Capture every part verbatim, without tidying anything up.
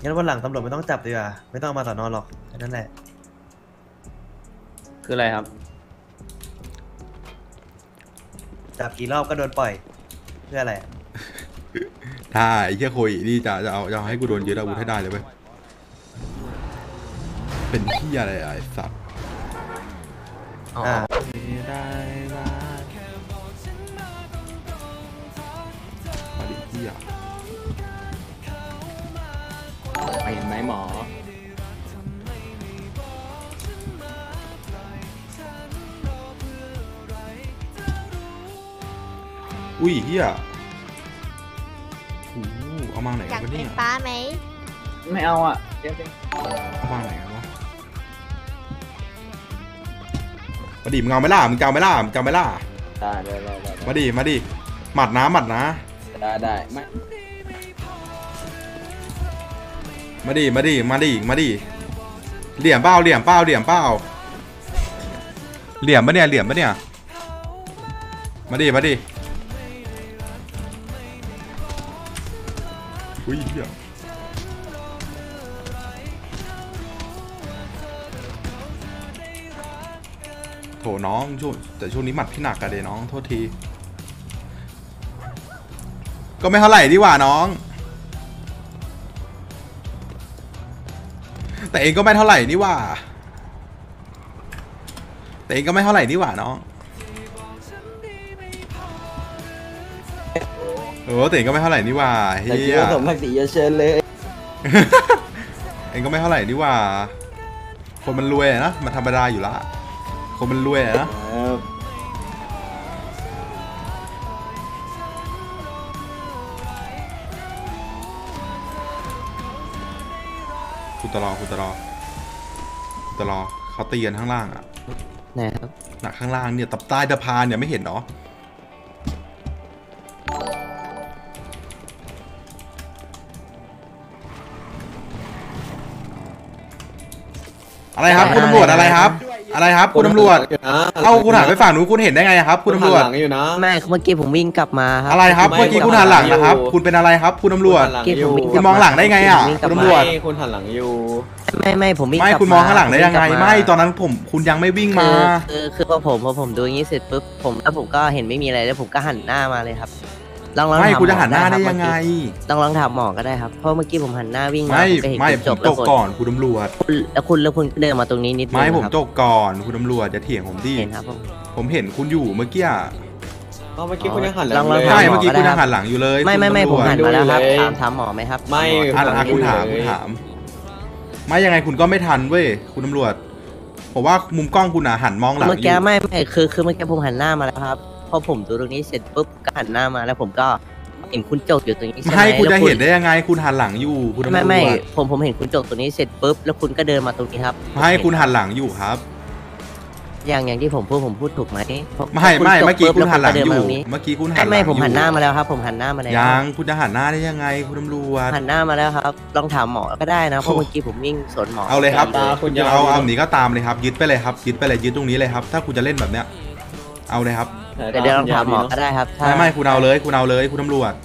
งั้นวันหลังตำรวจไม่ต้องจับดีกว่าไม่ต้องมาสอนอหรอกแค่นั้นแหละคืออะไรครับจับกี่รอบก็โดนปล่อยเพื่ออะไรถ้าไอ้เหี้ยโคยนี่จะจะเอาจะเอาให้กูโดนยึดอาวุธให้ได้เลยเว้ยเป็นเหี้ยอะไรไอ้สัตว์อ่าได้มามาดิเหี้ยเห็นไหมหมออุ้ยเหี้ยโอ้เอามาไหนอยากกันเป็เนี่นยป้าไหมไม่เอาอ่ะเดี๋ยวเอามาไหนกันวะมาดิมึงเอาไหม่ล่ะมึงเอาไหม่ล่ะมึงเอาไหม่ล่ะได้ได้ได้ได้มาดิมาดิหมัดนะหมัดนะได้ได้ไม่มาดิมาดิมาดิมาดิเหลี่ยมเป้าเหลี่ยมเป้าเหลี่ยมเป้าเหลี่ยมปะเนี่ยเหลี่ยมปะเนี่ยมาดิมาดิอุ้ยเหี้ยโถน้องช่วงแต่ช่วงนี้หมัดพี่หนักอะเดน้องโทษทีก็ไม่เท่าไหร่ดีกว่าน้องแต่เองก็ไม่เท่าไหร่นี่ว่าแต่เองก็ไม่เท่าไหร่นี่ว่าน้องเออแต่เองก็ไม่เท่าไหร่นี่ว่าเฮีแต่คิดยว่าสมศักดิ์ศรีจะเชิญเลยเองก็ไม่เท่าไหร่นี่ว่าคนมันรวยอะนะมันธรรมดาอยู่ละคนมันรวยอะนะคุณตลอคุณตลอคุณตลอเขาตีกันข้างล่างอะไหนครับหนักข้างล่างเนี่ยตับใต้สะพานเนี่ยไม่เห็นเนาะอะไรครับคุณตำรวจอะไรครับ อะไรครับคุณตำรวจเอ้าคุณหันไปฝั่งนู้นคุณเห็นได้ไงครับคุณตำรวจอยู่นะไม่เมื่อกี้ผมวิ่งกลับมาครับอะไรครับเมื่อกี้คุณหันหลังนะครับคุณเป็นอะไรครับคุณตำรวจเมื่อกี้ผมวิ่งกคุลัณบมองหลังได้ไงอ่ะผมวิ่กลับคุณมาตำรวจคุณหันหลังอยู่ไม่ไม่ผมวิ่งไม่กลับคุณมองข้างหลังได้ยังไงผวิ่กลับาไม่ตอนนั้นผมคุณยังไม่วิ่งมาคือคือคือพอผมพอผมดูอย่างนี้เสร็จปุ๊บผมแล้วผมก็เห็นไม่มีอะไรแล้วผมก็หันหน้ามาเลยครับลองลองไม่ถามคุณจะหันหน้าอได้ครับยังไงลองลองถามหมอก็ได้ครับเพราะเมื่อกี้ผมหันหน้าวิ่งมาไม่ผมก็เห็นไม่คุณผจมบจแล้วกคุณก่อนคุณตำรวจแล้วคุณแล้วคุณเดินมาตรงนี้นิดนึงไม่ผมครับจกก่อนคุณตำรวจจะเถียงผมดิเห็นครับผมผมเห็นคุณอยู่เมื่อกี้เมื่อกี้คุณยังหันหลัลองงลองเลยใช่ถามหมอเมื่อกี้ก็ได้คุณยังครับหันหลังอยู่เลยไม่ไม่ไม่คุณผมตำรวจหันมาแล้วครับดูเลยถามถามหมอไหมครับไม่อ่ะอ่ะคุณถามดูคุณเลยถาม ไม่ยังไงคุณก็ไม่ทันเว้ยคุณตำรวจผมว่ามุมกล้องคุณอ่ะหันมองหลังอเมื่อกี้ยู่ไม่ไม่คือคือเมื่อกี้ผมหันหน้ามาแล้วครับพอผมดูตรงนี้เสร็จปุ๊บก็หันหน้ามาแล้วผมก็เห็นคุณจกอยู่ตรงนี้ใช่ไหมไม่คุณจะแล้วเห็นได้ยังไงคุณหันหลังอยู่คุณตำรวจไม่ไม่ผมผมเห็นคุณจกตรงนี้เสร็จปุ๊บแล้วคุณก็เดินมาตรงนี้ครับไม่คุณหันหลังอยู่ครับอย่างอย่างที่ผมพูดผมพูดถูกไหมเพราะไม่ไม่พราะเมื่อกี้จคุณหันหลังแวอคุณก็เดิยู่มาตรงนี้เมื่อกี้คุณหันไม่หลังไม่ผมหันหน้าอยู่มาแล้วครับ ผมหันหน้ามาแล้วยังคุณจะหันหน้าได้ยังไงคุณตำรวจหันหน้ามาแล้วครับลองถามหมอก็ได้นะเพราะเมื่อกี้ผมวิ่งสวนหมอเอาเลยครับตาคุณยาวเอาเอาหนีก็ตามเลยครับ ยึดไปเลยครับยึดไปเลยยึดตรงนี้เลยครับ ถ้าคุณจะเล่นแบบเนี้ยเอาเลยครับแต่เดี๋ยวลองถามหมอก็ได้ครับถ้าไม่ไม่คุณเอาเลยคุณเอาเลยคุณตำรวจ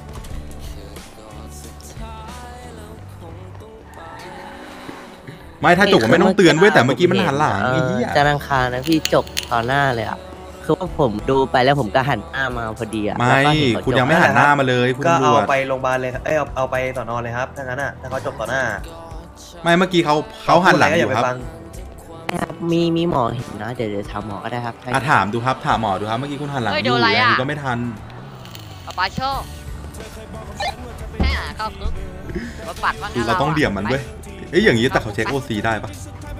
ไม่ถ้าจกผมไม่ต้องเตือนเว้ยแต่เมื่อกี้มันหันหลังเอไอ้อเหี้ยจะรังคาญนะพี่จกต่อหน้าเลยอ่ะคือว่าผมดูไปแล้วผมก็หันหน้ามาพอดีอ่ะไม่แล้วก็เห็นเขาคุณจกยังไม่หันหน้ามาเลยคุณก็ตำรเอาวจไปโรงพยาบาลเลยครับเอ้ยเอาเอาไปสอนอเลยครับถ้างั้นอ่ะถ้าเขาจบต่อหน้าไม่เมื่อกี้เขาเขาหันหลังอยู่ครับครับมีมีหมอเห็นนะเดี๋ยวเดี๋ยวถามหมอก็ได้ครับอ่ะถามดูครับถามหมอดูครับเมื่อกี้คุณหันหลังเฮ้อยโดยู่นอะไรยังอ่ะก็ไม่ทันเอาปลาโชคแม่เข้าคุกมาปัดว่างั้นเราต้องะเดี่ยมมันเว้ยเอ้ยอย่างนี้แต่เขาเช็คโอซีได้ปะ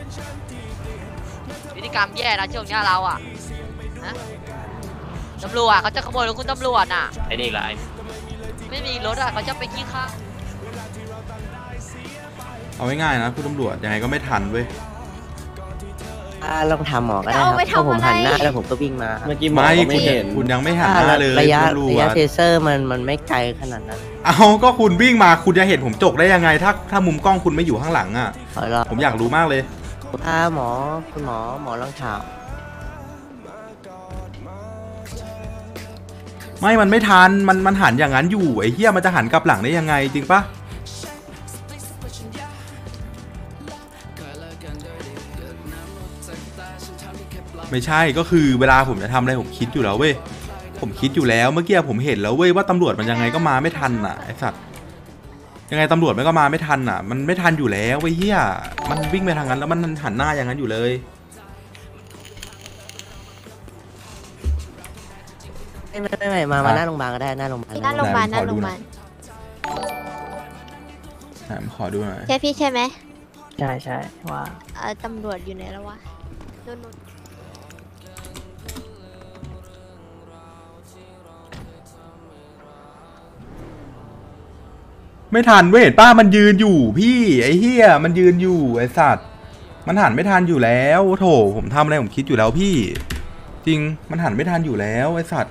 พฤติกรรมแย่นะช่วงเนี้ยเราอ่ะนะตำรวจเขาจะขโมยรถคุณตำรวจน่ะไอ้นี่ไรไม่มีรถอ่ะเขาจะไปขี้ข้างเอาง่ายๆนะคุณตำรวจยังไงก็ไม่ทันเว้ยอ่าลองถามหมอก็ได้ครับเพราะผมหันหน้าแล้วผมก็วิ่งมาเมื่อกี้หมอไม่ก็คุไม่ณเห็นคุณยังไม่หันหน้าเลยระยะคุณตำรระวยะจเทเซอร์มันมันไม่ไกลขนาดนั้นเอาก็คุณวิ่งมาคุณจะเห็นผมจกได้ยังไง ถ้าถ้ามุมกล้องคุณไม่อยู่ข้างหลังอ่ะขอรอผมอยากรู้มากเลยถ้าหมอคุณหมอหมอลองถามไม่มันไม่ทันมันมันหันอย่างนั้นอยู่ไอ้เหี้ยมันจะหันกลับหลังได้ยังไงจริงปะไม่ใช่ก็คือเวลาผมจะทำอะไรผมคิดอยู่แล้วเว้ยผมคิดอยู่แล้วเมื่อกี้ผมเห็นแล้วเว้ยว่าตำรวจมันยังไงก็มาไม่ทันอ่ะไอสัตว์ยังไงตำรวจมันก็มาไม่ทันอ่ะมันไม่ทันอยู่แล้วเว้ยเฮียมันวิ่งไปทางนั้นแล้วมันหันหน้าอย่างนั้นอยู่เลยไม่ไม่ไม่ไม่มามาหน้าโรงพยาบาลก็ได้หน้าโรงพยาบาลที่หน้าโรงพยาบาลหน้าโรงพยาบาลไหนผมขอดูหน่อยใช่พี่ใช่ไหมใช่ใช่ว่าเออตำรวจอยู่ไหนแล้ววะนู่นนู่นไม่ทันเว้ยเห็นป้ามันยืนอยู่พี่ไอ้เฮียมันยืนอยู่ไอ้สัตว์มันหันไม่ทันอยู่แล้วโถผมทำอะไรผมคิดอยู่แล้วพี่จริงมันหันไม่ทันอยู่แล้วไอ้สัตว์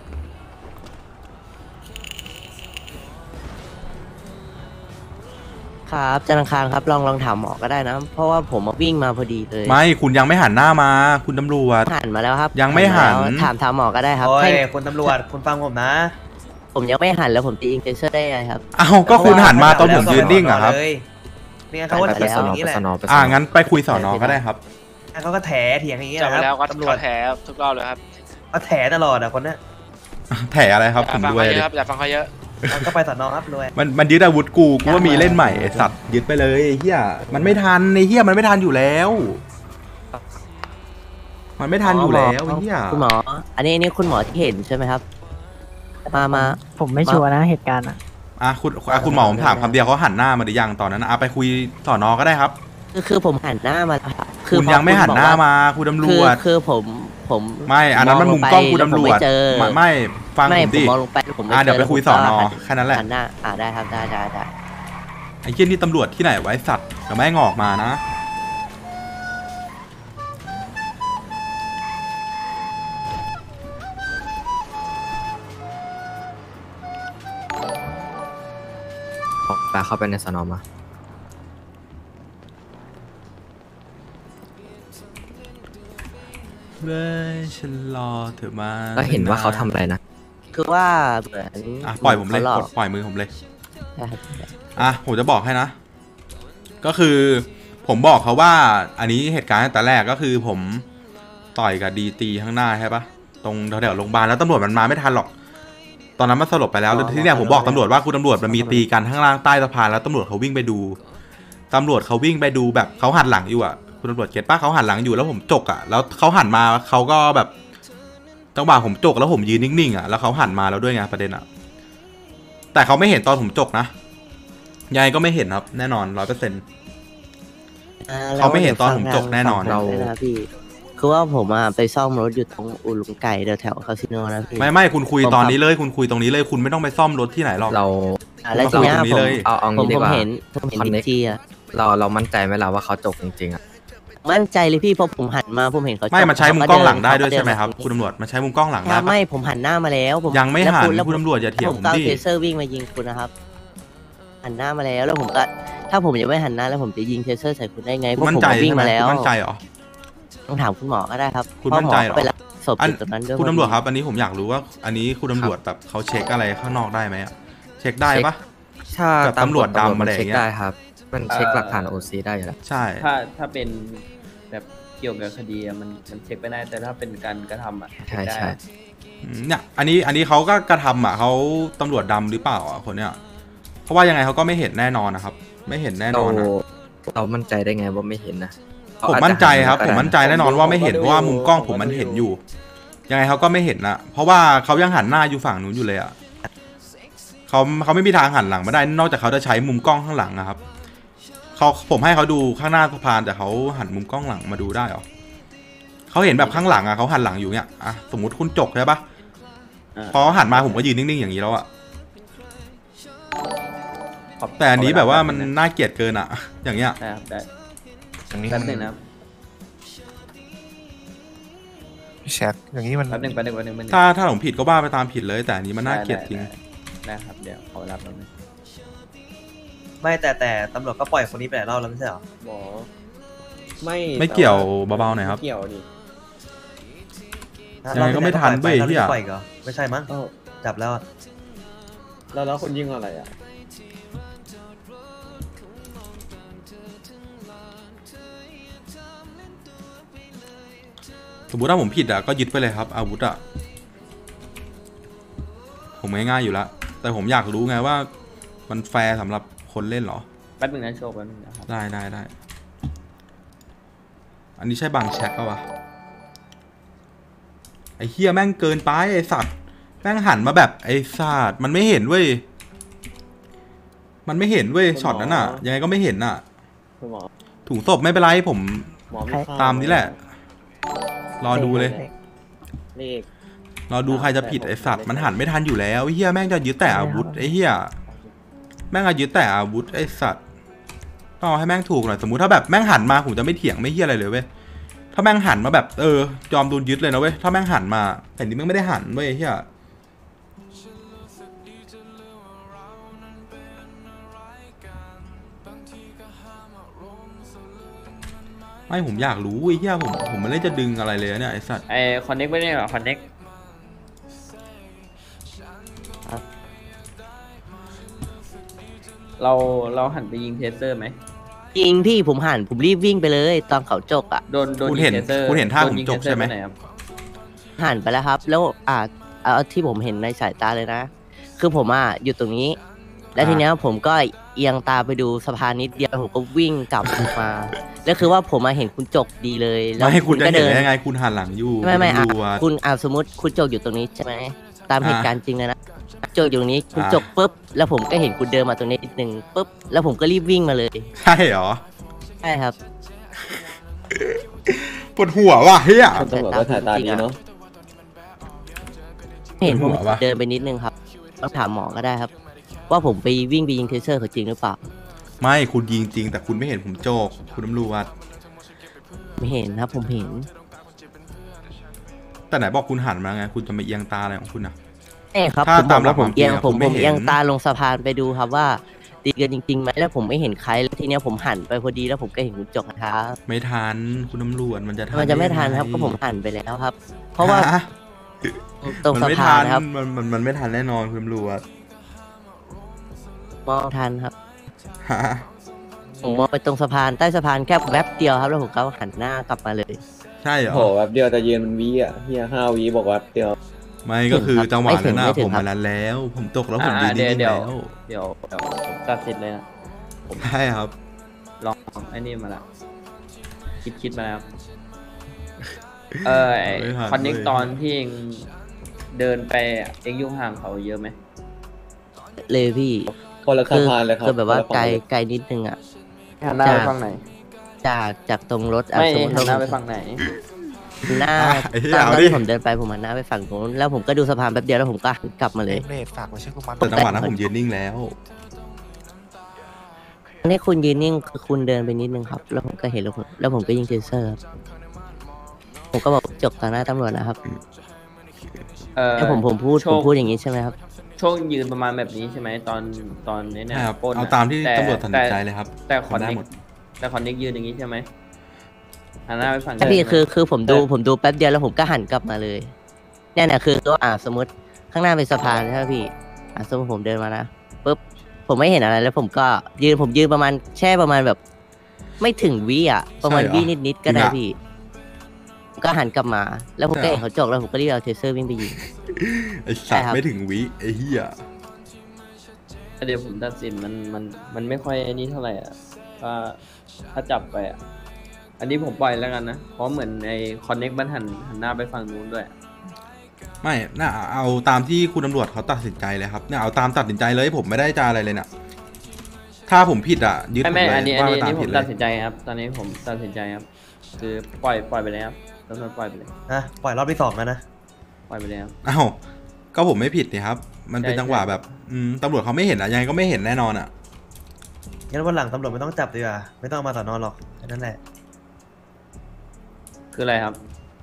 ครับจันทร์อังคารครับลองลองถามหมอก็ได้นะ เพราะว่าผมมาวิ่งมาพอดีเลยไม่คุณยังไม่หันหน้ามาคุณตำรวจหันมาแล้วครับยังไม่หันาแล้วถามถามหมอก็ได้ครับโอ้ยให้คุณตำรวจคุณฟังผมนะผมยังไม่หันแล้วผมตีอิงเทเซอร์ได้ไงครับอ้าวก็คุณหันมาตอนผมยืนนิ่งอะครับเลยเนี่ยเขาก็ไปเถียงแล้วอย่างนี้แหละอ่างั้นไปคุยสอนอก็ได้ครับเขาก็แถเถียงอย่างนี้จำนะไปคแล้วรับก็ตำรวจเขาแถทุกรอบเลยครับเขาแถตลอดอะคนเนี้ยแถอะไรครับอผย่าม ฟังด้วยเขาเยดิอะครับอย่าฟังเขาเยอะเขาก็ไปสอนอครับรวยมันมันยึดอาวุธกูกูว่ามีเล่นใหม่ไอ้สัตว์ยึดไปเลยไอ้เฮียมันไม่ทันไอ้เฮียมันไม่ทันอยู่แล้ว มันไม่ทันอยู่แล้วไอ้เฮียคุณหมอ อันนี้อันนี่คุณหมอที่เห็นใช่ไหมครับ มามาผมไม่ชัวร์นะเหตุการณ์อ่ะอ่ะคุณอ่ะคุณหมอผมถามคำเดียวเขาหันหน้ามาหรือยังตอนนั้นอ่ะไปคุยสอนอก็ได้ครับคือคือผมหันหน้ามาแล้วครับคุณยังไม่หันหน้ามาคุณตำรคือวจคือผมผมไม่อันนั้นมันมุมกล้องคุณตำรวจไม่เจอไม่ไม่ฟังไม่ผมผมดิมองลงไปผมม่อ่ะเดี๋ยวไปคุยสอนอผมก็แค่นั้นแหละหันหน้าอ่าได้ครับได้ได้ได้ไอ้เหี้ยนี่ตำรวจที่ไหนไวะไอ้สัตว์เดี๋ยวแม่งออกมานะปาเข้าไปในสนอมาเว้ยฉันรอเธอมาก็เห็นว่าเขาทำอะไรนะคือว่าเหมือนอ่ะปล่อยผมเลยขาหกดปล่อยมือผมเลยได้ครับอ่ะผมจะบอกให้นะ ก็คือผมบอกเขาว่า อันนี้เหตุการณ์ตั้งแต่แรกก็คือผมต่อยกับดีตีข้างหน้าใช่ปะตรงแถวๆโรงพยาบาลแล้วตำรวจมันมาไม่ทันหรอก ตอนนั้นมันสลบไปแล้วแล้วที่เนี่ยผมบอกตำรวจว่าคุณตำรวจมันมีตีกันข้างล่างใต้สะพานแล้วตำรวจเขาวิ่งไปดูตำรวจเขาวิ่งไปดูแบบเขาหันหลังอยู่อ่ะคุณตำรวจเก็ตป้าเขาหันหลังอยู่แล้วผมจกอ่ะแล้วเขาหันมาเขาก็แบบจังหวะผมจกแล้วผมยืนนิ่งๆอ่ะแล้วเขาหันมาแล้วด้วยไงประเด็นอ่ะแต่เขาไม่เห็นตอนผมจกนะยังไงก็ไม่เห็นครับแน่นอนร้อยเปอร์เซ็นต์อ่าแล้วเขาไม่เห็นตอนผมจกแน่นอนเรานะพี่คือว่าผมอ่ะไปซ่อมรถอยู่ตรงอู่ลุงไก่แถวๆคาสิโนนะพี่ไม่ไม่คุณคุยตอนนี้เลยคุณคุยตรงนี้เลยคุณไม่ต้องไปซ่อมรถที่ไหนหรอกเราอ่าแล้วทีเนี้ยตรงนี้ผมเลยเอาเอาผมงี้ดีผมกว่าเห็นผมเห็นคอนเน็ดิกจีอ่ะเราเรามั่นใจไหมล่ะว่าเขาจกจริงๆอ่ะมั่นใจเลยพี่เพราะผมหันมาผมเห็นเขาไม่มันใช้มุมกล้องหลังได้ด้วยเขาก็ใช่ไหมครับเนคุณตำรวจมันใช้มุมกล้องหลังได้ถ้าปะไม่ผมหันหน้ามาแล้วผมยังไม่หันแล้วคุณตำรวจอย่าเถียงผมผมก็เอาดิเทเซอร์วิ่งมายิงคุณนะครับหันหน้ามาแล้วแล้วผมก็ถ้าผมยังไม่หันหน้าแล้วผมจะยิงเทเซอร์ใส่คุณได้ไงเพคุณราะมั่นผมใจวิ่งใช่ไหมมาแล้วคุณมั่นใจเหรอต้องถามคุณหมอก็ได้ครับคุณมั่นใจเหรอพาะมอไปรับศพอันอยู่ตรงนั้นด้วยคุณตำรวจครับ อันนี้ผมอยากรู้ว่า อันนี้คุณตำรวจแบบเขาเช็คอะไรข้างนอกได้ไหมอะเช็คได้ปะถ้ากับตำรวจดำอะไรอย่างเงี้ยเช็คได้ครับ มันเช็คหลักฐานโอซีได้อยู่แล้วใช่ถ้าถ้าเป็นแบบเกี่ยวกับคดีอะมันมันเช็คไม่ได้แต่ถ้าเป็นการกระทำอ่ะใช่เช็คได้ใช่อืมเนี่ยอันนี้อันนี้เขาก็กระทำอ่ะเขาตำรวจดำหรือเปล่าอ่ะคนเนี้ยเพราะว่ายังไงเขาก็ไม่เห็นแน่นอนนะครับ ไม่เห็นแน่นเราอนอะเรามั่นใจได้ไงว่าไม่เห็นนะผมมั่นใจครับผมมั่นใจแน่นอนว่าไม่เห็นเพราะว่ามุมกล้องผมมันเห็นอยู่ ยังไงเขาก็ไม่เห็นนะเพราะว่าเขายังหันหน้าอยู่ฝั่งนู้นอยู่เลยอ่ะเขาเขาไม่มีทางหันหลังมาได้นอกจากเขาจะใช้มุมกล้องข้างหลังนะครับเขาผมให้เขาดูข้างหน้าสะพานแต่เขาหันมุมกล้องหลังมาดูได้หรอเขาเห็นแบบข้างหลังอ่ะเขาหันหลังอยู่เนี่ยอ่ะสมมติคุณจกใช่ปะพอหันมาผมก็ยืนนิ่งๆอย่างนี้แล้วอ่ะแต่อันนี้แบบว่ามันน่าเกลียดเกินอ่ะ อย่างเงี้ยได้ครับได้อย่างนี้แป๊มับนหนึงนะครับพี่แชทอย่างนี้มันแป๊บหนึงแป๊บหนึงแป๊บหนึงแป๊บหนึงถ้าถ้าผมผิดก็ว่าไปตามผิดเลย แต่อันนี้มันน่าเกลียดจริงได้ได้ครับเดี๋ยวขอรับแป๊บหนึงไม่แต่แต่ตำรวจก็ปล่อยคนนี้ไปหลายรอบแล้วไม่ใช่เหรอหมอไม่ไม่เกี่ยวเบาๆหน่อยครับไม่เกี่ยวดิยังไงก็ไม่ทันเว้ยรอบเหี้ที่ยแล้วปล่อยอีกเหรอไม่ใช่มั้งเอ้าจับแล้วอะแล้วแล้วคนยิงอะไรอ่ะสมมติถ้าผมผิดอะก็ยึดไปเลยครับ อาวุธอะผมง่ายๆอยู่แล้วแต่ผมอยากรู้ไงว่ามันแฟร์สำหรับคนเล่นเหรอแป๊บนึงนะโชว์แป๊บนึงนะครับได้ได้ได้อันนี้ใช่บางแช็กปะวะไอ้เฮียแม่งเกินไปไอ้สัตว์แม่งหันมาแบบไอ้สัตว์มันไม่เห็นเว้ยมันไม่เห็นเว้ยช็อตนั้นอะยังไงก็ไม่เห็นอะคุณหมอถุงศพไม่เป็นไรผมหมอไม่เข้ตามนี้แหละ รอดูเลยเลขรอดูใครจะผิดไอ้สัตว์มันหันไม่ทันอยู่แล้วไอ้เฮียแม่งจะยึดแต่อาวุธไอ้เฮียแม่งจะยึดแต่อาวุธไอ้สัตว์ต้องเอาให้แม่งถูกหน่อยสมมุติถ้าแบบแม่งหันมาผมจะไม่เถียงไม่เฮียอะไรเลยเว้ยถ้าแม่งหันมาแบบเออยอมโดนยึดเลยนะเว้ยถ้าแม่งหันมาแต่นี่แม่งไม่ได้หันเว้ยไอ้เฮียไม่ผมอยากรู้ไอ้เฮียผมผมไม่ได้จะดึงอะไรเลยเนี่ยไอ้สัตว์ไอคอนเน็กไม่ได้เหรอคอนเน็กเราเราหันไปยิงเทเซอร์ไหมจริงพี่ผมหันผมรีบวิ่งไปเลยตอนเขาจกอ่ะโดนโดนคุณยิเห็งนเทเซอร์คุณเห็นท่าโดผมยิงจกเทเซอร์ใช่ไหมปนครับหันไปแล้วครับ แล้วอ่าเอาที่ผมเห็นในสายตาเลยนะ คือผมอ่ะอยู่ตรงนี้ แล้วทีเนี้ยผมก็เอียงตาไปดูสะพานนิดเดียวผมก็วิ่งกลับมาแล้วคือว่าผมมาเห็นคุณจกดีเลยแล้วไม่ให้คุณจะก็เห็นได้ยังไงคุณหันหลังอยู่ไม่ไม่อ่ะดูว่าคุณอ่ะสมมติคุณจกอยู่ตรงนี้ใช่ไหมตามเหตุอ่าการณ์จริงเลยนะจกอยู่ตรงนี้คุณอ่าจกปุ๊บแล้วผมก็เห็นคุณเดินมาตรงนี้นิดนึงปุ๊บแล้วผมก็รีบวิ่งมาเลยใช่เหรอใช่ครับปวดหัวว่ะเฮียตำรวจก็ถ่ายตาดีเนาะเห็นผมหัวปะเดินไปนิดนึงครับต้องถามหมอก็ได้ครับ ว่าผมไปวิ่งไปยิงเทเซอร์เขาจริงหรือเปล่าไม่คุณยิงจริงแต่คุณไม่เห็นผมโจกคุณตำรวจไม่เห็นครับผมเห็นแต่ไหนบอกคุณหันมาไงคุณจะมาเอียงตาอะไรของคุณนะเอ้ครับถ้าผมบตาอมกหลัว่าก ผมความจริเอีงยงอะผมผมไม่ผมเอียงเห็นตาลงสะพานไปดูครับว่าตีกันจริงๆไหมแล้วผมไม่เห็นใครแล้วทีเนี้ยผมหันไปพอดีแล้วผมก็เห็นคุณจกนะครับไม่ทันคุณตำรวจมันจะทันมันจะไม่ทันด้ครับยังงก็ผมหันไปแล้วครับ เพราะว่าฮะตรงมันสะไม่พาทันนนะครับมันมันมันไม่ทันแน่นอนคุณตำรวจมองทันครับฮะผมมองไปตรงสะพานใต้สะพานแค่แวบเดียวครับแล้วผมก็หันหน้ากลับมาเลยใช่เหรอโหแบบเดียวแต่ยืนมันวีอ่ะเฮียห้าวีบอกว่าเดียวไม่ก็คือจังหวะไม่ถึนั้งนนะไม่ถึผงมครับมานั้นแล้ว ผมตกแล้วผมอ่ายืนเดี๋ยวนิ่งๆเดี๋ยวแล้วเดี๋ยวเดี๋ยวผมตัดสินเลยนะใช่ครับลองไอ้นี่มาละคิดคิดมาแล้วเออไอ้ไม่ทันคอนเน็กเว้ยตอนที่เองเดินไปอะเองอยู่ห่างเขาเยอะไหมเลยพี่คนละคือสะพานเลยครับคือแบบว่าคนละไกลฝั่งเลยไกลนิดนึงอ่ะหันหน้าไปฝั่งไหนจากจากตรงรถอ่ะไม่สมมติหันหน้าเราไปฝั่งไหนหน้าอ่ะไอ้เหี้ยตอนเอาตอนดิที่ผมเดินไปผมหันหน้าไปฝั่งนู้นแล้วผมก็ดูสะพานแป๊บเดียวแล้วผมก็หันกลับมาเลยเลดฝากมาช่วยกูมันแต่จังหวะนั้นผมยืนนิ่งแล้วอันนี้คุณยืนนิ่งคือคุณเดินไปนิดนึงครับ แล้วผมก็เห็นแล้วผมแล้วผมก็ยิงเทเซอร์ครับผมก็บอกจบต่อหน้าตำรวจนะครับเออแล้วผมผมพูดโชผมคพูดอย่างนี้ใช่ไหมครับช่วงยืนประมาณแบบนี้ใช่ไหมตอนตอนนี้เนี่ยใช่ครับปล้นะเอาตามที่แตำรวจตัดสินใจเลยครับแต่แต่คอนทำได้เน็กหมดแต่คอนเน็กยืนอย่างนี้ใช่ไหมหันหน้าไปฝั่งใช่พี่ใช่ไหมคือคือผมดูแต่ผมดูแป๊บเดียวแล้วผมก็หันกลับมาเลยเนี่ยนะคือตัวอ่าสมมติข้างหน้าเป็นสะพานใช่ไหมพี่อ่าสมมติผมเดินมานะปุ๊บผมไม่เห็นอะไรแล้วผมก็ยืนผมยืนประมาณแช่ประมาณแบบ ไม่ถึงวิอ่ะประมาณใช่เหรอวินิดๆก็ได้จริงอะพี่ผมก็หันกลับมา แล้วผมใช่ก็เหรอเห็นเขาจกแล้วผมก็รีบเอาเทเซอร์วิ่งไปยิงไอ้ใช่สัตว์ครับไม่ถึงวิไอ้เหี้ยเดี๋ยวผมตัดสินมันมันมันไม่ค่อยไอ้นี่เท่าไหร่อ่ะถ้าถ้าจับไปอ่ะอันนี้ผมปล่อยแล้วกันนะเพราะเหมือนไอ้คอนเน็กมันหันหันหน้าไปฝั่งนู้นด้วยไม่น่าเอาตามที่คุณตำรวจเขาตัดสินใจเลยครับเนี่ยเอาตามตัดสินใจเลยผมไม่ได้จะอะไรเลยน่ะถ้าผมผิดอ่ะยึดผไม่มไม่เลยอันนี้อันว่านี้ไปอันตามนี้ผผิดมเลตัยดสินใจครับ ตอนนี้ผมตัดสินใจครับ คือปล่อยปล่อยไปเลยครับตำรวจปล่อยไปเลยนะปล่อยรอบที่สองแล้วนะปล่อยไปเลยครับอ้าวก็ผมไม่ผิดนี่ครับ มันเป็นใช่จังหวะใช่แบบอืมตำรวจเขาไม่เห็นอ่ะยังไงก็ไม่เห็นแน่นอนอ่ะงั้นวันหลังตำรวจไม่ต้องจับดีกว่าไม่ต้องเอามาสอนอหรอกแค่นั้นแหละคืออะไรครับ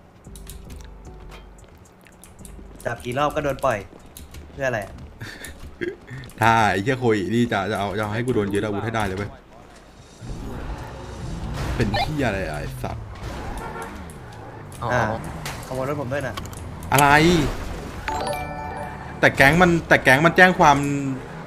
จับกี่รอบก็โดนปล่อยเพื่ออะไรถ้าไอ้เหี้ยโคยนี่จะจะเอาจะเอาให้กูโดนยึดอาวุธให้ได้เลยเว้ยเป็นเหี้ยอะไรอ่ะไอ้สัตว์อ่าขโมยรถผมด้วยนะอะไร แต่แก๊งมันแต่แก๊งมันแจ้งความ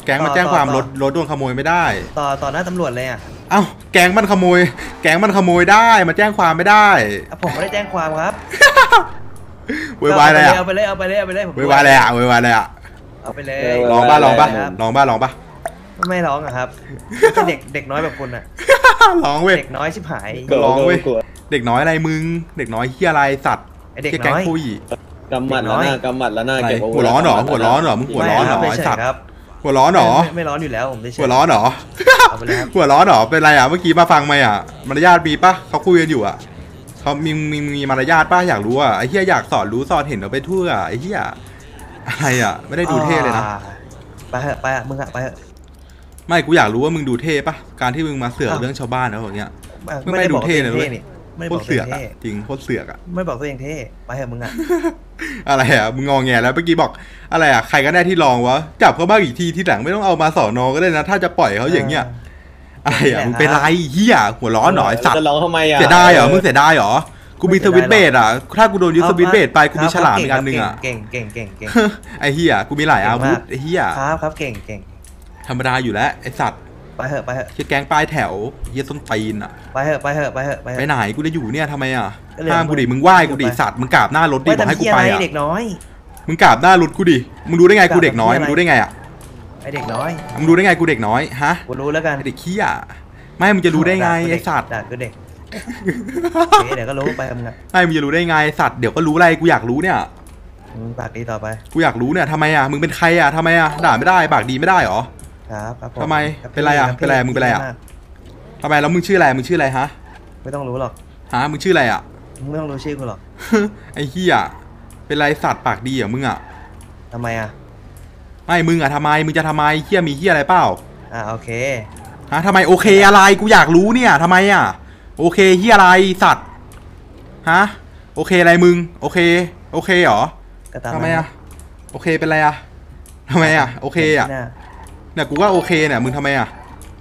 แก๊งมันแจ้งความรถรถโดนขโมยไม่ได้ต่อต่อหน้าตำรวจเลยอ่ะเอ้าแก๊งมันขโมย แก๊งมันขโมยได้มาแจ้งความไม่ได้อ่ะผมไม่ได้แจ้งความครับเวยวายอะไรอ่ะเอาไปเลยเอาไปเลยเอาไปเลยผมเวยวายอะไรอ่ะเวยวายอะไรอ่ะเอาไปเลยลองบ้าลองบ้าครับลองบ้าลองบ้าไม่ร้องอะครับไม่ใช่เด็กเด็กน้อยแบบคุณอะลองเว้ยเด็กน้อยชิบหายกลัวลองเว้ยกลัวเด็กน้อยอะไรมึง เด็กน้อยเฮียอะไรสัตว์ไอเด็กแก๊งน้อยคุยกำหมัดแล้วหน้ากำหมัดแล้วหน้าอะไรเก็บอาวุธหัวร้อนเหรอหัวร้อนเหรอมึงหัวร้อนเหรอไม่ไอ้ใช่สัตว์ครับหัวร้อนเหรอไม่ไม่ร้อนอยู่แล้วผมเฉยๆหัวร้อนเหรอเอาไปเลยครับหัวร้อนเหรอเป็นไรอ่ะเมื่อกี้มาฟังไหมอ่ะมารยาทมีปะเขาคุยกันอยู่อ่ะเขามีมีมีมารยาทปะอยากรู้อ่ะไอ้เหี้ยอยากสอนรู้สอนเห็นเอาไปทั่วไอ้เหี้ยอะไรอ่ะไม่ได้ดูเท่เลยนะอ่าไปเถอะไปอะมึงอะไปเถอะไม่กูอยากรู้ว่ามึงดูเท่ปะการที่มึงมาเสือกอ้าวเรื่องชาวบ้านแล้วอย่างเงี้ย ไม่ไม่ได้ได้ดูบอกเท่ตัวเลเอย งเว้ยเท่นี่ไม่ได้โคบอตกรตัวเสืเออกงอ่ะเท่จริงโคตรเสือกอ่ะไม่บอกตัวเองเท่ไปเถอะมึงอะอะไรอ่ะมึงงอแงแล้วเมื่อกี้บอกอะไรอ่ะใครก็ได้ที่ลองวะจับเขาบ้างอีกทีที่หลังไม่ต้องเอามาสอนอก็ได้นะถ้าจะปล่อยเขาอย่างเงี้ยอะไรอ่ะมึงเป็นไรเหี้ยหัวร้อนหน่อยสัตว์จะร้องทำไมอ่ะเสียดายเหรอ มึงเสียดายเหรอ กูมีสวิตช์เบสอ่ะ ถ้ากูโดนยึดสวิตช์เบสไป กูมีฉลามอีกอันหนึ่งอ่ะเก่งเก่งเก่งเก่งไอ้เหี้ย กูมีหลายอาวุธ ไอ้เหี้ยครับครับเก่งเก่งธรรมดาอยู่แล้ว ไอ้สัตว์ไปเถอะไปเถอะคิดแก๊งปลายแถวเหี้ยส้นตีนอ่ะไปเถอะไปเถอะไปเถอะไปเถไปอะไหน กูจะอยู่เนี่ยทำไมอ่ะก็เลยห้ามกูดิ มึงไหว้กูดิสัตว์ มึงกราบหน้ารถดิไม่บอกให้ทำกูเหี้ยไปอะไรอ่ะเด็กน้อยมึงกราบหน้ารถกูดิ มึงรู้ได้ไงกูเด็กน้อยกราบมึงรู้ได้ไงอ่ะไอเด็กน้อยมึงรู้ได้ไงกูเด็กน้อย ฮะกูรู้แล้วกันไอ้เด็กขี้อ่ะไม่ มึงจะรู้ได้ไงไอ้สัตว์ด่ากูเด็กโอเคเดี๋ยวก็รู้ไปทำงานไม่ มึงจะรู้ได้ไงสัตว์ เดี๋ยวก็รู้อะไร กูอยากรู้เนี่ยมึงปากดีต่อไปกูอยากรู้เนี่ยทำไมอ่ะ มึงเป็นใครอ่ะทำไมอ่ะ ด่าไม่ได้ ปากดีไม่ได้เหรอครับครับผมทำไมครับเป็นไรอะพี่เป็นไรอะมึงเป็นไรอะมากทำไมแล้วมึงชื่ออะไร มึงชื่ออะไรฮะไม่ต้องรู้หรอกฮะ มึงชื่ออะไรอ่ะมึงไม่ต้องรู้ชื่อกูหรอกไอ้เหี้ยเป็นไรสัตว์ปากดีเหรอ่ะมึงอ่ะทำไมอ่ะไม่ มึงอ่ะทำไม มึงจะทำไมเหี้ยมีเหี้ยอะไรเปล่าอ่าโอเคฮะทำไมโอเคอะไร กูอยากรู้เนี่ยทำไมอ่ะ โอเคเหี้ยอะไรสัตว์ ฮะ โอเคอะไรมึง โอเค โอเคเหรอก็ตามทำไมนั้นอ่ะ โอเคเป็นไรอ่ะทำไมอ่ะ โอเคอ่ะนี่ยเนี่ยกูก็โอเคเนี่ย มึงทำไมอ่ะ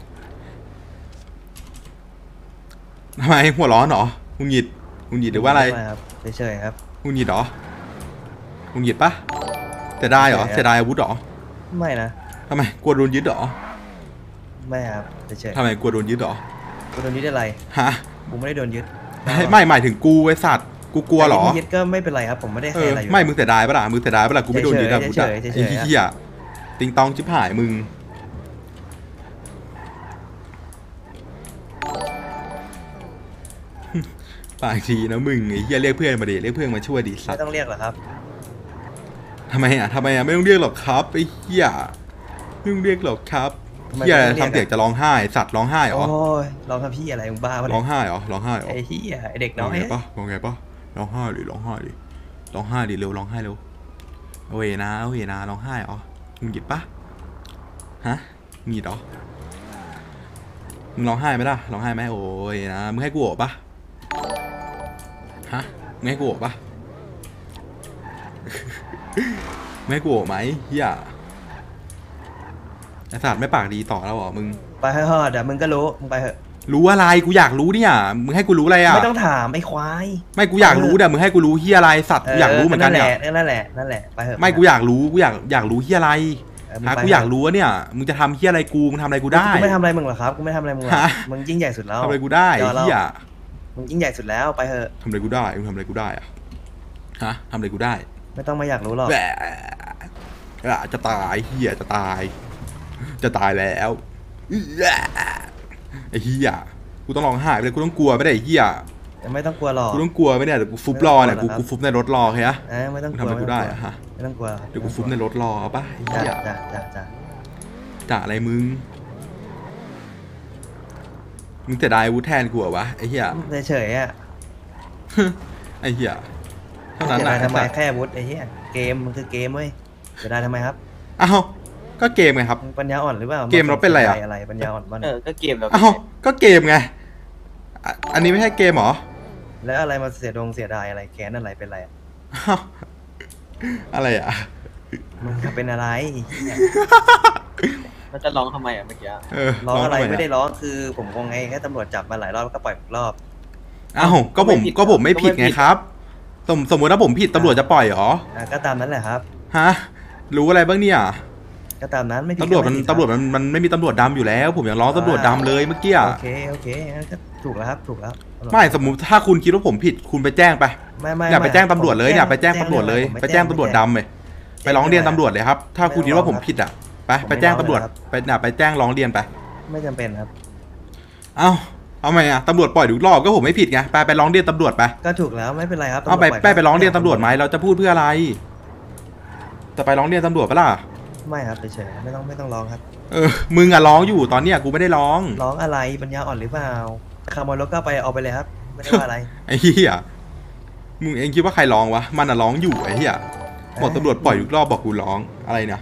ทำไมหัวร้อนเหรอมึงหยิดมึงหยิดหรือว่าอะไรม่ครับเฉยๆครับมึงหยิดเหรอมึงหยิดปะเสียดายเหรอเสีเสียยดายดายอาวุธเหรอไม่นะทำไมกลัวโดนยึดเหรอไม่ครับเฉยทำไมกลัวโดนยึดเหรอๆกูโดนยึดอะไรฮะกูไม่ได้โดนยึดไม่ไม่หมายถึงกูไอ้สัตว์กูกลัวเหรอแต่ที่ยึดก็ไม่เป็นไรครับผมไม่ได้เอแค่ออะไรอยู่ไม่มึงเสียดายปะล่ะมึงเสียดายปะล่ะกูไม่โดนยึดอะเฉยๆกูจะเฉยๆไอ้เฉยๆเหี้ยติงตองชิบหายมึงปากทีนะมึงไอ้เหี้ยเรียกเพื่อนมาดิเรียกเพื่อนมาช่วยดิสัตไม่ว์ต้องเรียกหรอกครับทำไมอ่ะทำไมอ่ะไม่ต้องเรียกหรอกครับไอ้เหี้ยไม่ต้องเรียกหรอกครับทำไมเหี้ยไม่ต้องเรียกอะทำเสียงจะร้องไห้สัตว์ร้องไห้เหรอโอ้ยร้องทำพี่อะไรมึงบ้าปะร้เนี่อย งไห้เหรอร้องไห้เหรอไอ้เหี้ยไอ้เด็กร้น้ออง ยไงปะร้องไงปะร้องไห้ดิร้องไห้ดิร้องไห้ดิเร็วร้องไห้เร็วโอ้ยนะโอ้ยนะร้องไห้เหรอมึงหยิบปะฮะมึงหยิบเหรอมึงร้องไห้ไหมล่ะร้องไห้ไหมโอ้ยนะมึงให้กูโอบปะฮะมึงให้กูโอบปะ มึงให้กูโอบไหมเฮียไอ้สัตว์ไม่ปากดีต่อแล้วเหรอมึงไปเถอะเดี๋ยวมึงก็รู้มึงไปเถอะรู้อะไรกูอยากรู้เนี่ยมึงให้กูรู้อะไรอ่ะไม่ต้องถามไอ้ควายไม่กูอยากรู้เดี๋ยวมึงให้กูรู้เฮียอะไรสัตว์กูอยากรู้เหมือนกันเนี่ยนั่นแหละนั่นแหละนั่นแหละไปเถอะไม่กูอยากรู้กูอยากอยากรู้เฮียอะไรเออมึงฮะไปกูอยากรู้ว่าเนี่ยมึงจะทำเฮียอะไรกูมึงทำอะไรกูได้กูไม่ทำอะไรมึงหรอกครับกูไม่ทำอะไรมึงหรอกฮะมึงยิ่งใหญ่สุดแล้วทำอะไรกูได้เดี๋ยวเราเฮียมึงยิ่งใหญ่สุดแล้วไปเถอะทำอะไรกูได้มึงทำอะไรกูได้อะฮะทำอะไรกูได้ไม่ต้องมาอยากรู้หรอกแหมอ่ะจะตายเฮียจะตาย จะตายแล้วไอ้เฮียกูต้องร้องไห้ไปเลยกูต้องกลัวไม่ได้ไอ้เฮียไม่ต้องกลัวหรอกกูต้องกลัวไหมเนี่ยเดี๋ยวกูฟุบรอเนี่ยกูกูฟุบในรถรอโอเคฮะเออไม่ต้องมึงกลัวทำอะไรกูได้อะฮะไม่ต้องกลัวเดี๋ยวกูฟุบในรถรอเอาปะไอ้จ้าเฮียจ้าจ้าจ้าจ่าอะไรมึงมึงเสียดายอาวุธแทนกูเหรอวะไอ้เฮียเฉยๆอ่ะไอ้เหี้ยเท่านั้นเสียแหดาละยทำไมแค่อาวุธไอ้เหี้ยเกมมันคือเกมเว้ยเสียดายทำไมครับเอ้าก็เกมไงครับมึงปัญญาอ่อนหรือเปล่าเกมเราเป็นอะไรอะสียดายอะไรปัญญาอ่อนบ้างเออก็เกมเราเอ้าก็เกมไงอ่ะอันนี้ไม่ใช่เกมเหรอแล้วอะไรมาเสียดงเสียดายอะไรแค้นอะไรเป็นอะไรอะเอ้าอะไรอ่ะมันจะเป็นอะไรมันจะร้องทำไมอ่ะเมื่อกี้เออร้องอะไรทำไม่ได้ร้องคือผมงงไงแค่ตำรวจจับมาหลายรอบแล้วก็ปล่อยอีกรอบเอ้าก็ผมก็ผมไม่ผิดไงครับ สมสมมติถ้าผมผิดตำรวจจะปล่อยเหรออ่ะก็ตามนั้นแหละครับฮะรู้อะไรบ้างเนี่ยก็ตามนั้นไม่ผิดตำรวจมันก็ไผิดคบตำรวจมันมันไม่มีตำรวจดำอยู่แล้ว ผมยังร้องตำรวจดำเลยเมื่อกี้อะโอเคโอเคงั้นก็ถูกแล้วครับถูกแล้วตำรวจไม่สมมุติถ้าคุณคิดว่าผมผิดคุณไปแจ้งไปไม่ไม่อย่าไปม่แจ้งตำรวจเลยผมอย่าไปแจ้งตำรวจเลยผมม่ไปแจ้งตำรวจดำเลยไปร้องเรียนตำรวจเลยครับถ้าคุณคิดว่าผมผิดอ่ะไปไปแจ้งตำรวจไปน่ะไปแจ้งร้องเรียนไปไม่จำเป็นครับเอ้าเอาไงอ่ะตำรวจปล่อยทุกรอบก็ผมไม่ผิดไงไปไปร้องเรียนตำรวจไปก็ถูกแล้วไม่เป็นไรครับเอาไปตำวจไปไปร้องเรียนตำรวจไหมเราจะพูดเพื่ออะไรจะไปร้องเรียนตำรวจปะล่ะไม่ครับเฉยๆไม่ต้องไม่ต้องร้องครับเออมึงอ่ะร้องอยู่ตอนเนี้ยกูไม่ได้ร้องร้องอะไรปัญญาอ่อนหรือเปล่าขโมยรถก็ไปเอาไปเลยครับไม่ได้ว่าอะไรไอ้เหี้ยมึงเองคิดว่าใครร้องวะมันอ่ะร้องอยู่ไอ้เหี้ยบอกตำรวจปล่อยทุกรอบบอกกูร้องอะไรเนี่ย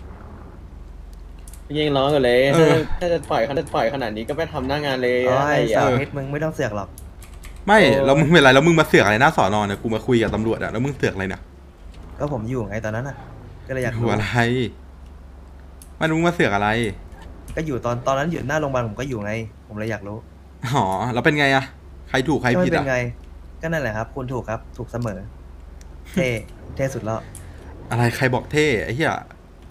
ยิงร้องกันเลยเออถ้าจะปล่อยเขาจะปล่อยขนาดนี้ก็ไปทำหน้างานเลยอ๋ออะไรไอ้อ่ะสาวนิดมึงไม่ต้องเสือกหรอกไม่เออแล้วมึงเป็นไรแล้วมึงมาเสือกอะไรหน้าสอนอเนี่ยกูมาคุยกับตำรวจอะแล้วมึงเสือกอะไรเนี่ยก็ผมอยู่ไงตอนนั้นอ่ะ ก็เลยอยากหัรู้วอะไรมันมึงมาเสือกอะไรก็อยู่ตอนตอนนั้นอยู่หน้าโรงพยาบาลผมก็อยู่ไง ผมเลยอยากรู้อ๋อแล้วเป็นไงอะใครถูกใครก็ผิไม่ดเป็นอะไง ก็นั่นแหละครับ คุณถูกครับ ถูกเสมอ เท่เท่สุดแล้วอะไรใครบอกเท่ไอ้เหี้ย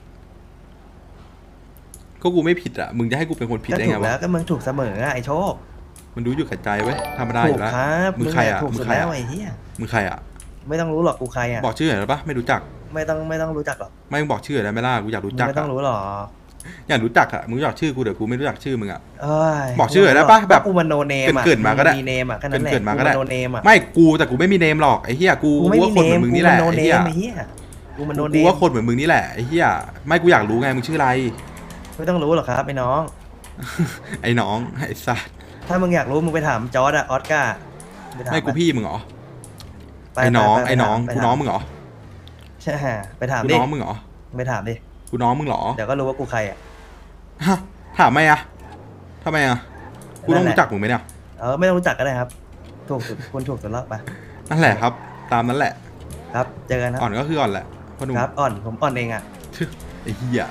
ก็กูไม่ผิดอะมึงจะให้กูเป็นคนผิดก็ได้ถูไงกแล้ววะก็มึงถูกเสมออะไอ้โชคมันรู้อยู่กับใจเว้ยธรรมดาอถูกยู่แล้วครับมึงใครอะถูกมึงสุดใครแล้วอะไอ้เหี้ยมึงใครอะไม่ต้องรู้หรอกกูใครอ่ะบอกชื่อหน่อยได้ปะไม่รู้จักไม่ต้องไม่ต้องรู้จักหรอกไม่มึงบอกชื่อหน่อยได้ไหมล่ะกูอยากรู้มึงจักไม่ต้ออะงรู้หรอกอยากรู้จักอะมึงรู้จักชื่อกูเดี๋ยวกูไม่รู้จักชื่อมึงอะเอ้ยบอกชื่อหน่อยได้ปะแบบกูมันโนเนมอ่ะเกินๆมาก็ได้มีเนมอ่ะแค่นั้นแหละเกินๆมาก็ได้โนเนมอ่ะไม่กูแต่กูไม่มีเนมหรอกไอ้เหี้ยกูกูไม่กูมีว่าคนเนเหมืมอนมึงกูนี่แหมันละโนไอ้เนเหี้ยมไอ้เหี้ยกูมันโนเนกูมว่าคนเหมือนมึงนี่แหละไอ้เหี้ยไม่กูอยากรู้ไงมึงชื่ออะไรไม่ต้องรู้หรอกครับไอ้น้องไอ้น้องไอ้สัสถ้ามึงอยากรู้มึงไปถามจอร์ดอะออสการ์ปถาไม่กูปพี่มึงเหรอปไอ้น้องปปไอ้น้องปกูถามน้องมึงเหรอใช่ฮะไปถามกูดิน้องมึงเหรอไปถามดิกูน้องมึงเหรอเดี๋ยวก็รู้ว่ากูใครอ่ะฮะถามไหมอะทำไมอะกูต้องนั่นแหละรู้จักมึงไหมเนี่ยเออไม่ต้องรู้จักก็ได้ครับ ถูกสุดคุณถูกสุดแล้วไปนั่นแหละครับ ตามนั้นแหละครับเจอกันคอ่อรับนก็คืออ่อนแหละพ่อหนุ่มครับอ่อนผมอ่อนเองอ่ะทึไอ้เหี้ย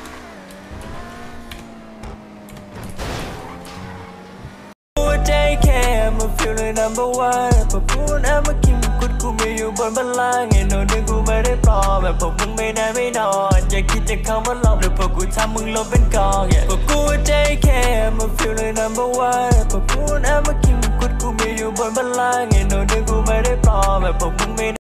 ใจแค่มาฟีลเลย number one พอพูดแอบมากินกุดกูไม่อยู่บนบัลลังก์ไอ้โน่นนึงกูไม่ได้ปลอมแบบพวกมึงไม่ได้ไม่นอนอย่าคิดจะเข้ามาหลอกหรือพวกกูทำมึงลบเป็นกอง yeah พวกกูใจแค่มาฟีลเลย number one พอพูดแอบมากินกุดกูไม่อยู่บนบัลลังก์ไอ้โน่นนึงกูไม่ได้ปลอมแบบพวกมึงไม่